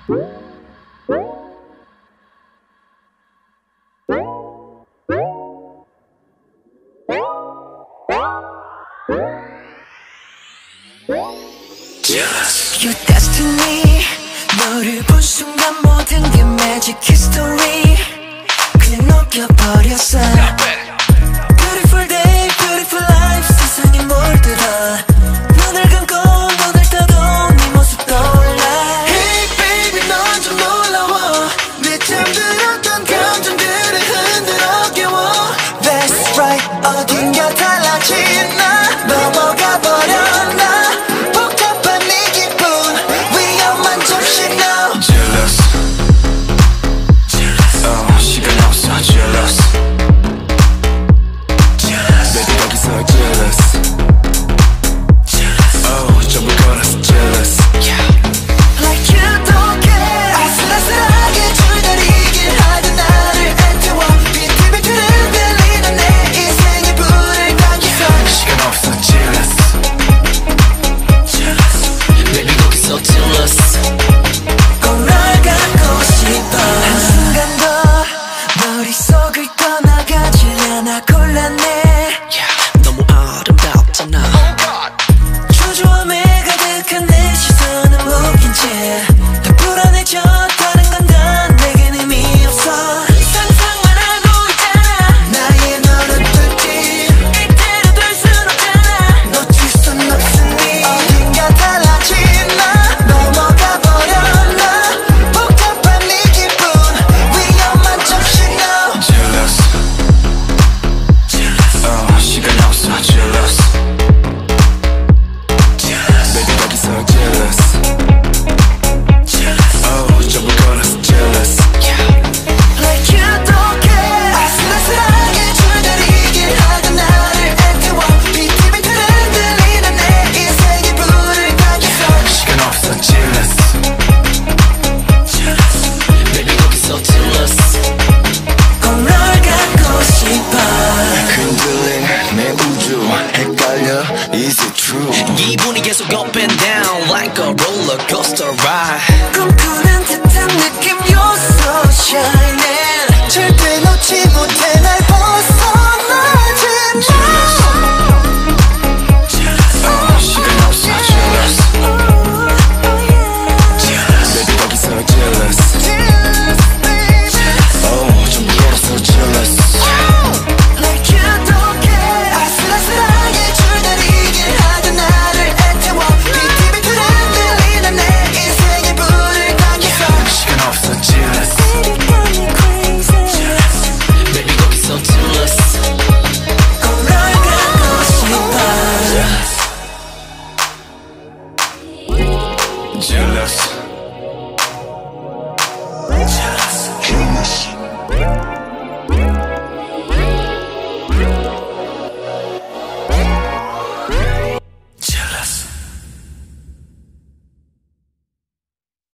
Your destiny 너를 본 순간 모든 게 magic history 그냥 녹여버렸어 Beautiful day, beautiful life 세상에 물들어 눈을 감고 눈을 떠도 네 모습 떠올라 Hey baby 넌 좀 놀라워 내 잠들었던 감정들을 흔들어 깨워 That's right 어딘가 달라진 나 넘어가 버렸나 너무 아름답잖아 초조함에 가득한 내 시선은 묶인 채 더 불안해져 다른 건 다 내겐 의미 없어 상상만 하고 있잖아 나의 너는 뚫지 이대로 둘 순 없잖아 놓칠 순 없으니 어딘가 달라진 나 넘어가 버렸나 복잡한 네 기분 위험한 정신아 Jealous 시간이 없어 jealous Baby 거기서 jealous 전부 걸어서 jealous Like you don't care 아슬아슬하게 줄다리길 하던 나를 애태워 비티비틀 흔들리는 내 인생의 불을 당겨서 시간 없어 jealous Baby 거기서 jealous 꼭 널 갖고 싶어 흔들린 내 우주 헷갈려 Is it true 기분이 계속 up and down like a roller coaster ride 꿈꾸는 듯한 느낌 You're so shining 절대 놓지 못해 날 벗어나지 마 시간 없어 jealous Baby 거기서 jealous 전부 걸어서 jealous Like you don't care 아슬아슬하게 줄다리길 하던 나를 애태워 비티비틀 흔들리는 내 인생의 불을 당겨서 시간 없어 jealous Baby got me crazy Baby 거기서 jealous 꼭 널 갖고 싶어 jealous